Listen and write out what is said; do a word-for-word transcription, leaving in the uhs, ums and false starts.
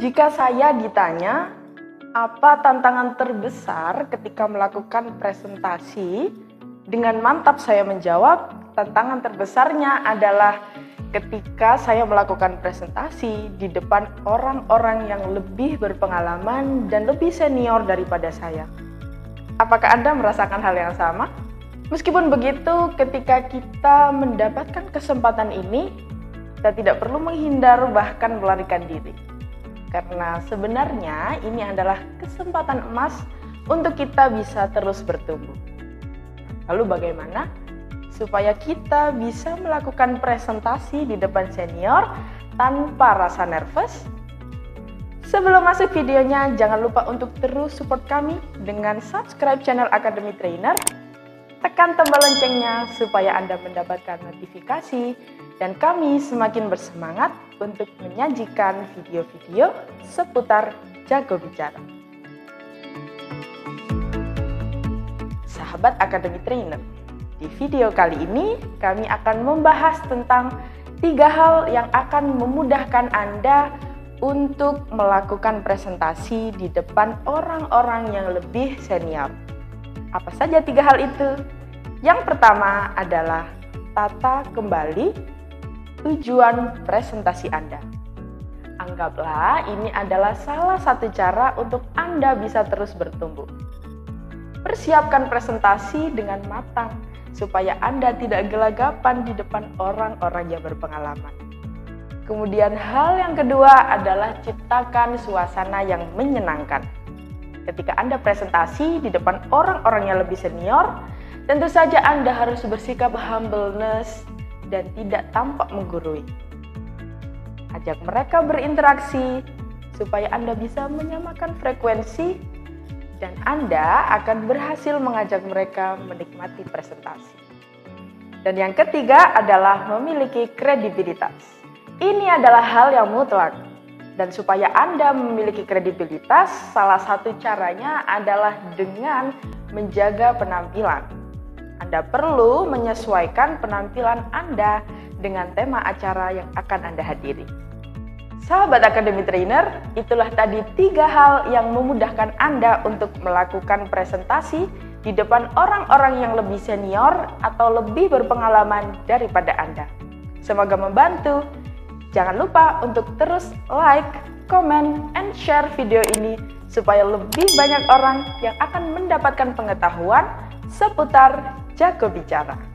Jika saya ditanya, apa tantangan terbesar ketika melakukan presentasi? Dengan mantap saya menjawab, tantangan terbesarnya adalah ketika saya melakukan presentasi di depan orang-orang yang lebih berpengalaman dan lebih senior daripada saya. Apakah Anda merasakan hal yang sama? Meskipun begitu, ketika kita mendapatkan kesempatan ini, kita tidak perlu menghindar bahkan melarikan diri. Karena sebenarnya ini adalah kesempatan emas untuk kita bisa terus bertumbuh. Lalu bagaimana supaya kita bisa melakukan presentasi di depan senior tanpa rasa nervous? Sebelum masuk videonya, jangan lupa untuk terus support kami dengan subscribe channel Academy Trainer. Tekan tombol loncengnya supaya Anda mendapatkan notifikasi dan kami semakin bersemangat untuk menyajikan video-video seputar jago bicara. Sahabat Academy Trainer, di video kali ini kami akan membahas tentang tiga hal yang akan memudahkan Anda untuk melakukan presentasi di depan orang-orang yang lebih senior. Apa saja tiga hal itu? Yang pertama adalah tata kembali tujuan presentasi Anda. Anggaplah ini adalah salah satu cara untuk Anda bisa terus bertumbuh. Persiapkan presentasi dengan matang supaya Anda tidak gelagapan di depan orang-orang yang berpengalaman. Kemudian hal yang kedua adalah ciptakan suasana yang menyenangkan. Ketika Anda presentasi di depan orang-orang yang lebih senior, tentu saja Anda harus bersikap humbleness dan tidak tampak menggurui. Ajak mereka berinteraksi supaya Anda bisa menyamakan frekuensi dan Anda akan berhasil mengajak mereka menikmati presentasi. Dan yang ketiga adalah memiliki kredibilitas. Ini adalah hal yang mutlak. Dan supaya Anda memiliki kredibilitas, salah satu caranya adalah dengan menjaga penampilan. Anda perlu menyesuaikan penampilan Anda dengan tema acara yang akan Anda hadiri. Sahabat Academy Trainer, itulah tadi tiga hal yang memudahkan Anda untuk melakukan presentasi di depan orang-orang yang lebih senior atau lebih berpengalaman daripada Anda. Semoga membantu. Jangan lupa untuk terus like, comment, and share video ini supaya lebih banyak orang yang akan mendapatkan pengetahuan seputar jago bicara.